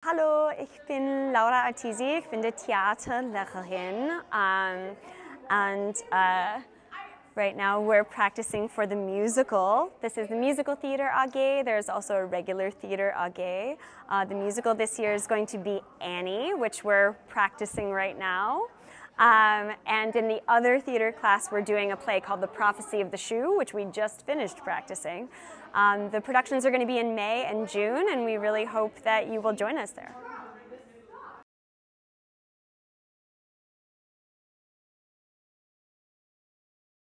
Hallo, ich bin Laura Artisi, ich bin die Theaterlehrerin, and right now we're practicing for the musical. This is the Musical Theater AG. There's also a regular theater AG. The musical this year is going to be Annie, which we're practicing right now. And in the other theater class, we're doing a play called The Prophecy of the Shoe, which we just finished practicing. The productions are going to be in May and June, and we really hope that you will join us there.